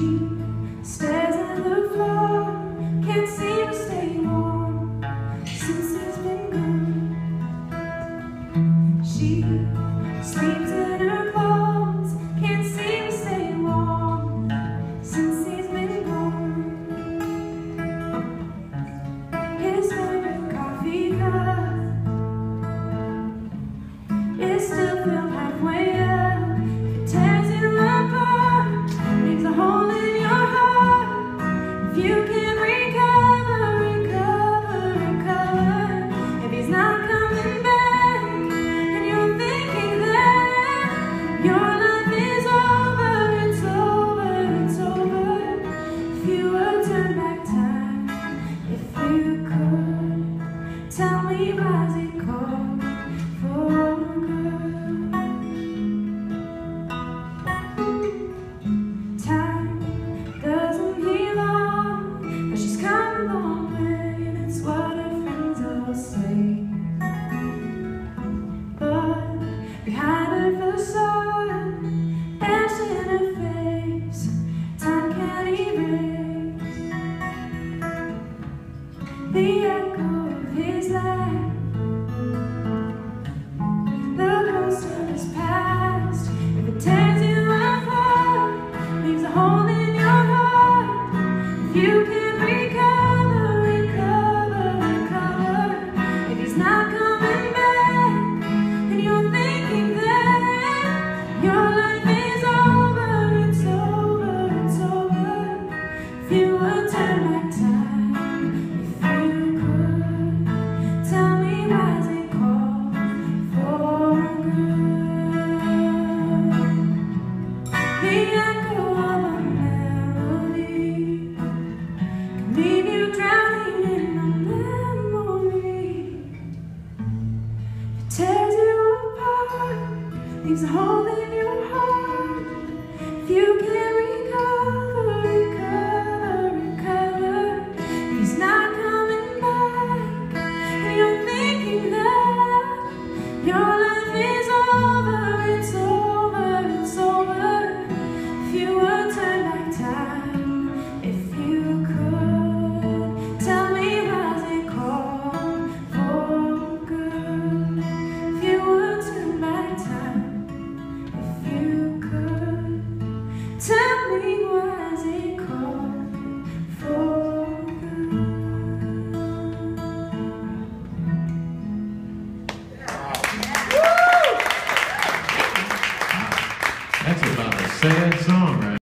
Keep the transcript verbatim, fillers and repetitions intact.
stares at the floor, can't seem to stay warm since he's been gone. She sleeps in her clothes, can't seem to stay warm since he's been gone. His favorite coffee cup is still filled halfway up. It tears you apart, leaves a hole in your heart. If you can recover, recover, recover. If he's not coming back and you're thinking that your life is over, it's over, it's over. If you would turn back time, if you could, tell me why's it called for good. Time doesn't belong, but she's come a long way, that's what her friends all say. But behind her facade, ash in her face, time can't erase the echo of his laugh, the ghost of his past. If it tears you apart, leaves a hole in your heart. If you can recover, recover, recover. If he's not coming back and you're thinking that your life is over, it's over, it's over. If you would turn back time, if you could, tell me why's it called for good. The echo